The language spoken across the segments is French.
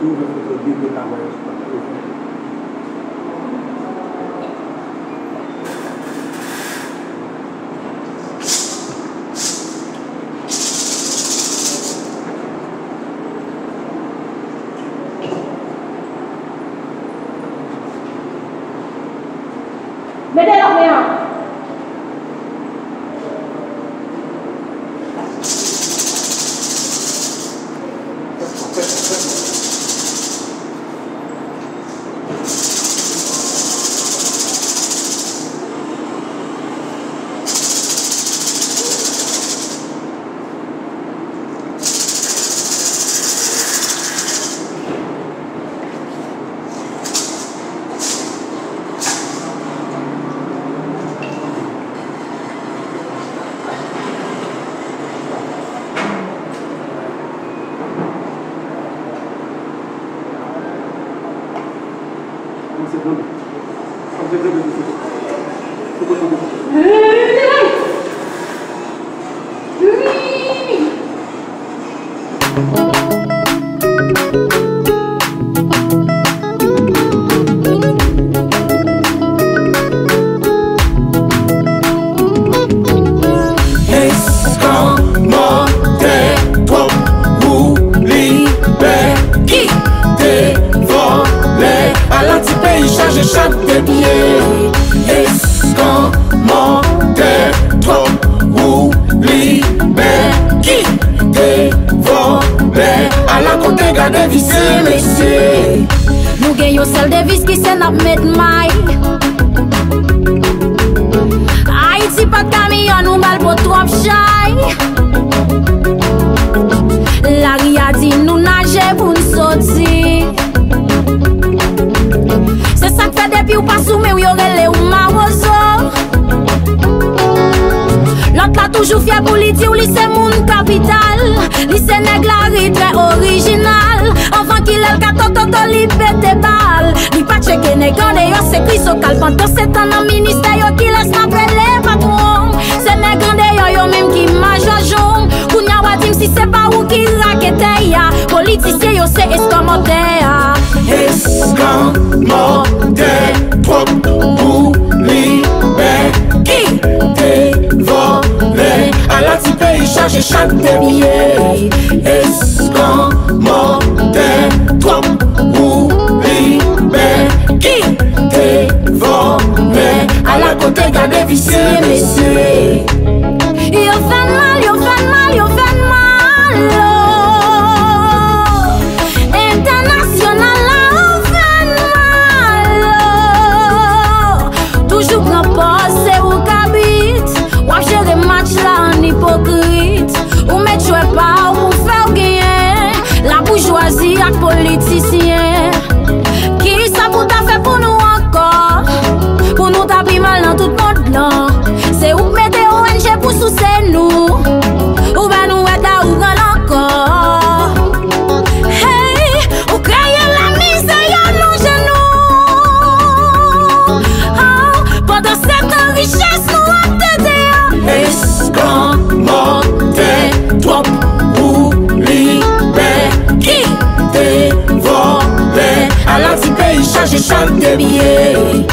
tout le monde de travail. Mettez-leur rien. Nous gagnons celle de vis qui s'est n'a mettre maille. Haïti pas de camion, nous bal pour trop chay. La ria dit nous nager pour nous sortir. C'est ça que fait depuis ou pas soumis ou yorele ou marozo. L'autre là toujours fier pour lui dire ou lycée moun capital. Lycée nèg la ri très original. Avant qu'il ait le toto li pète balle. Li pas checker nèg en dehors c'est Chris au calpanto. C'est un ministère yo qui laisse m'appeler patron. C'est nèg en dehors yo même qui major jaune. Kounya wadim si c'est pas ou qui raquette ya. Politicien yo c'est escamoteur. Escamoteur trop pour libérer. Qui dévolé à la petite pays chargé chaque billets. Escamoteur trop pour libérer. Qui dévolé à la côté garder vicieux messieurs. Yo fait mal, yo fait mal, yo fait mal. International là, yo fait mal. Toujours grand poste ou cabite. Ou gérer match là en hypocrite. Ou mettre jouer pas ou faire gagner. La bourgeoisie ak politicien. Qui ça pour ta fait pour nous encore? Pour nous taper mal dans tout le monde là. C'est où mettre ONG pour soucier nous. Ou ben nous aider ou grand encore. Hey, ou créer la misère nos genoux. Oh, pendant cette richesse nous a t'aider. Escamoteur trop pour libérer. Qui dévolé à la petite pays chargé chaque billets.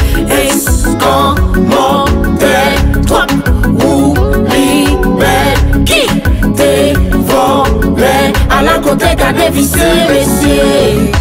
Escamoteur trop pour libérer. Qui dévolé à la côté garder vicieux messieurs.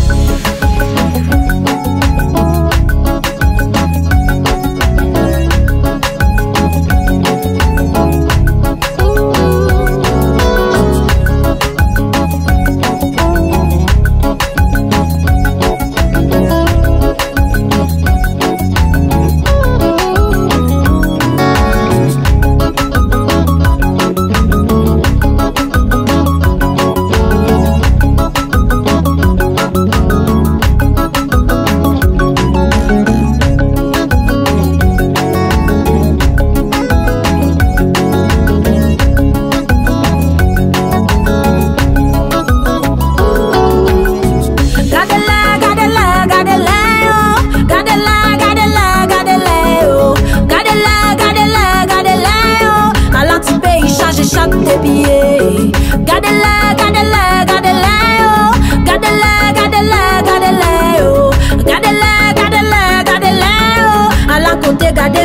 Gardez-la, gardez-la, gardez-la, oh. Gardez-la, gardez-la,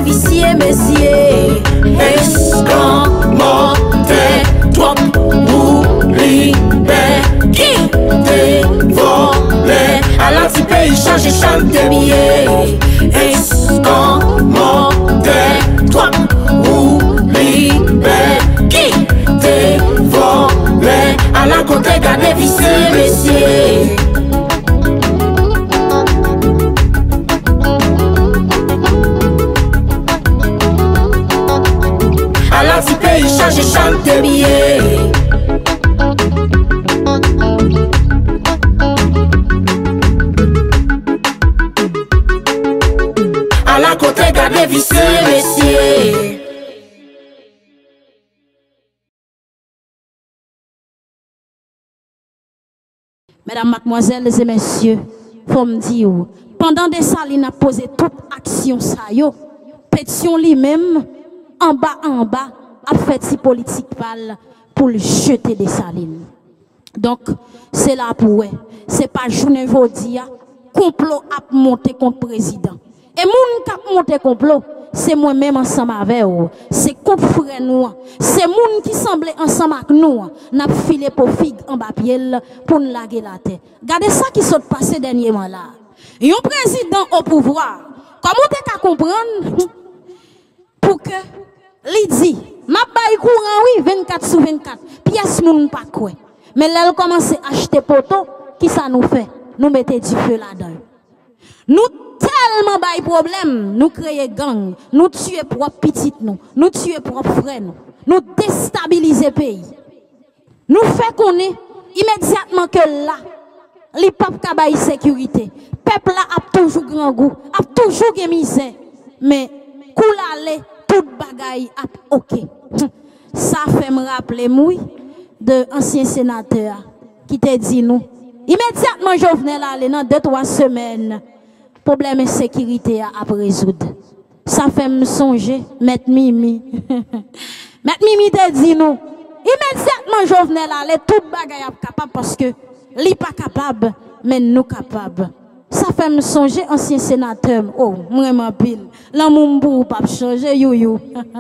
vicieux, messieurs. Escamoté, trop oublie, qui te volé. À l'anti-pays, changer chante de billets. Escamoté, trop oublie, qui te volé. À la côté, gardez vicieux, messieurs. Si pays change, chante bien. À la côté, gardez vicieux, messieurs. Mesdames, mademoiselles et messieurs, faut me dire, pendant des salines a posé toute action ça yo, pétition lui-même en bas a fait si politique pour le jeter des salines. Donc, c'est là pour eux. C'est pas journée aujourd'hui, complot a monté contre le président. Et moun qui a monté complot, c'est moi-même ensemble avec eux. C'est contre frère nous. C'est moun qui semble ensemble avec nous. N'a filé pour figue en bas pied pour nous laguer la tête. Regardez ça qui s'est passé dernièrement là. Un président au pouvoir, comment tu as comprendre pour que li dit ma bail courant oui 24 sur 24 pièce moun pas quoi mais là elle commence à acheter poteau qui ça nous fait nous mettez du feu là-dedans nous tellement bail problème nous créer gang nous tuer propre petite nous tuer propre frère nous déstabiliser pays nous fait connaître immédiatement que là les peuple ka bail sécurité peuple là a toujours grand goût a toujours gen misère mais koulale tout bagaille a OK. Ça fait me rappeler moi de ancien sénateur qui te dit nous immédiatement Jovenel aller dans 2-3 semaines problème de sécurité à résoudre. Ça fait me songer Maître Mimi. Maître Mimi te dit nous immédiatement Jovenel aller tout bagaille capable parce que li pas capable mais nous capable. Ça fait me songer ancien sénateur. Oh, vraiment pile. L'amour pas changer you.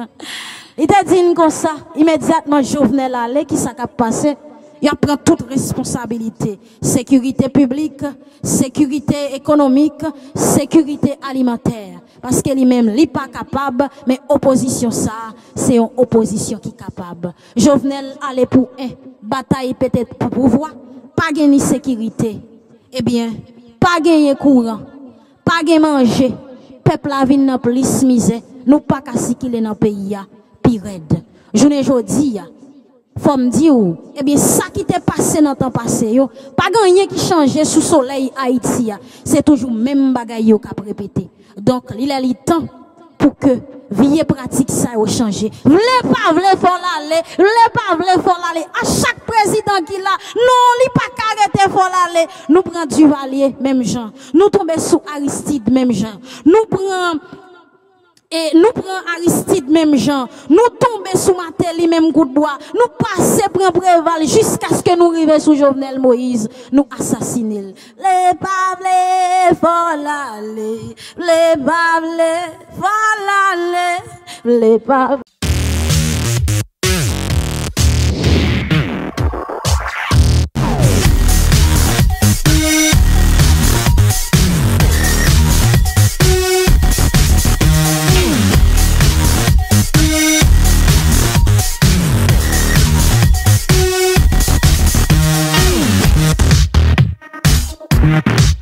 Il t'a dit comme ça, immédiatement Jovenel allait qui ça a passé, il prend toute responsabilité. Sécurité publique, sécurité économique, sécurité alimentaire. Parce que lui-même, il n'est pas capable, mais opposition ça, c'est une opposition qui est capable. Jovenel allait pour un, bataille peut-être pour pouvoir, pas gagner sécurité. Eh bien, pas gagner courant, pas gagner manger, peuple a vinn dans plus misère, nous pas casser qu'il est dans pays pire. Je ne jodi faut me dire eh bien ça qui t'est passé dans le temps passé yo, pas gagner qui change sous soleil Haïti, c'est toujours même bagaille yo qu'a répété. Donc il est le temps pour que vie pratique ça a changé. Vle pas vle faut l'aller, vle pas vle faut l'aller. À chaque président qui là, non li pas carréter faut l'aller. Nous prend Duvalier même gens. Nous tomber sous Aristide même gens. Nous prend Aristide même gens. Nous tomber sous Matéli même coup de bois. Nous passer prend Préval jusqu'à ce que nous arrivions sous Jovenel Moïse. Nous assassiner. Les pas vle faut l'aller. Les pas vle faut l'aller. Les pas We'll be right back.